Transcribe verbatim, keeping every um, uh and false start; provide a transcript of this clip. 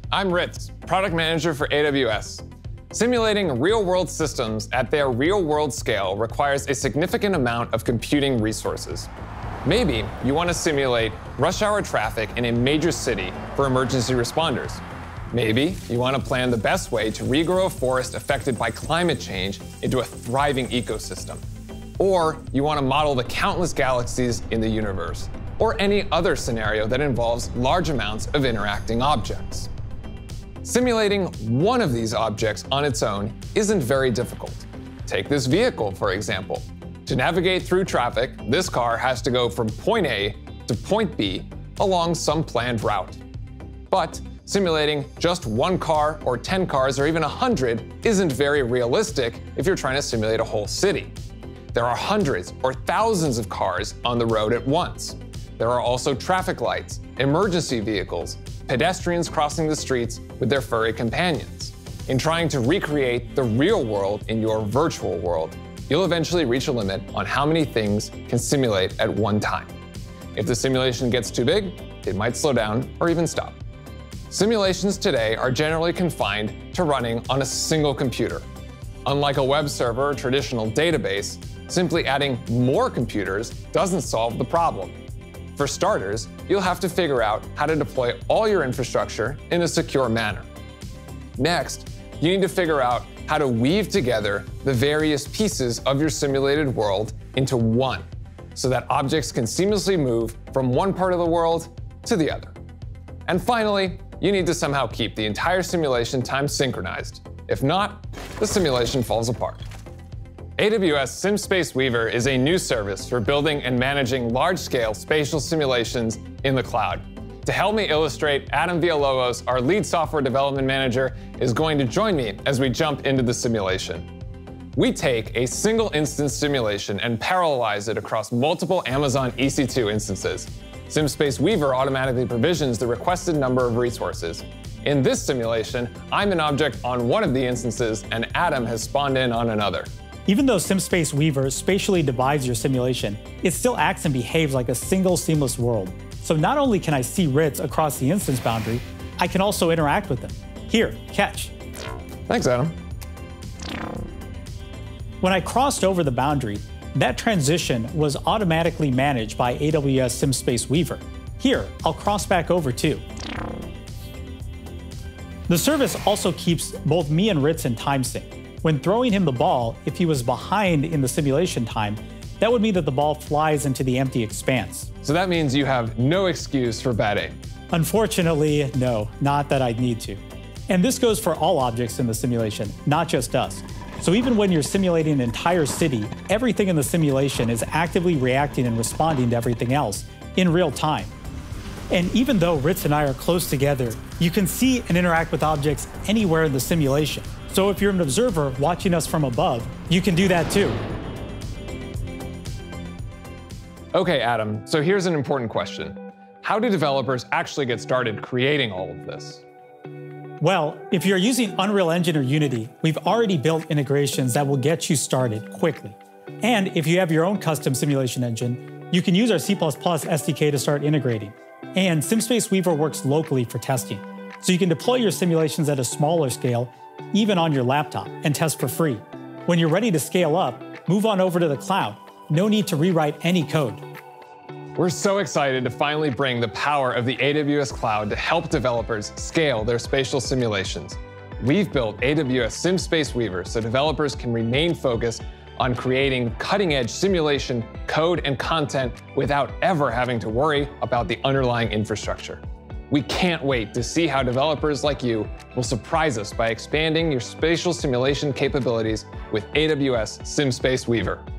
I'm Ritz, product manager for A W S. Simulating real-world systems at their real-world scale requires a significant amount of computing resources. Maybe you want to simulate rush hour traffic in a major city for emergency responders. Maybe you want to plan the best way to regrow a forest affected by climate change into a thriving ecosystem. Or you want to model the countless galaxies in the universe, or any other scenario that involves large amounts of interacting objects. Simulating one of these objects on its own isn't very difficult. Take this vehicle, for example. To navigate through traffic, this car has to go from point A to point B along some planned route. But simulating just one car or ten cars or even a hundred isn't very realistic if you're trying to simulate a whole city. There are hundreds or thousands of cars on the road at once. There are also traffic lights, emergency vehicles, pedestrians crossing the streets with their furry companions. In trying to recreate the real world in your virtual world, you'll eventually reach a limit on how many things can simulate at one time. If the simulation gets too big, it might slow down or even stop. Simulations today are generally confined to running on a single computer. Unlike a web server or traditional database, simply adding more computers doesn't solve the problem. For starters, you'll have to figure out how to deploy all your infrastructure in a secure manner. Next, you need to figure out how to weave together the various pieces of your simulated world into one, so that objects can seamlessly move from one part of the world to the other. And finally, you need to somehow keep the entire simulation time synchronized. If not, the simulation falls apart. A W S SimSpace Weaver is a new service for building and managing large-scale spatial simulations in the cloud. To help me illustrate, Adam Villalobos, our lead software development manager, is going to join me as we jump into the simulation. We take a single instance simulation and parallelize it across multiple Amazon E C two instances. SimSpace Weaver automatically provisions the requested number of resources. In this simulation, I'm an object on one of the instances, and Adam has spawned in on another. Even though SimSpace Weaver spatially divides your simulation, it still acts and behaves like a single seamless world. So not only can I see Ritz across the instance boundary, I can also interact with them. Here, catch. Thanks, Adam. When I crossed over the boundary, that transition was automatically managed by A W S SimSpace Weaver. Here, I'll cross back over too. The service also keeps both me and Ritz in time sync. When throwing him the ball, if he was behind in the simulation time, that would mean that the ball flies into the empty expanse. So that means you have no excuse for bad aim. Unfortunately, no, not that I'd need to. And this goes for all objects in the simulation, not just us. So even when you're simulating an entire city, everything in the simulation is actively reacting and responding to everything else in real time. And even though Ritz and I are close together, you can see and interact with objects anywhere in the simulation. So if you're an observer watching us from above, you can do that too. Okay, Adam, so here's an important question. How do developers actually get started creating all of this? Well, if you're using Unreal Engine or Unity, we've already built integrations that will get you started quickly. And if you have your own custom simulation engine, you can use our C plus plus S D K to start integrating. And SimSpace Weaver works locally for testing, so you can deploy your simulations at a smaller scale, even on your laptop, and test for free. When you're ready to scale up, move on over to the cloud. No need to rewrite any code. We're so excited to finally bring the power of the A W S cloud to help developers scale their spatial simulations. We've built A W S SimSpace Weaver so developers can remain focused on creating cutting-edge simulation, code, and content without ever having to worry about the underlying infrastructure. We can't wait to see how developers like you will surprise us by expanding your spatial simulation capabilities with A W S SimSpace Weaver.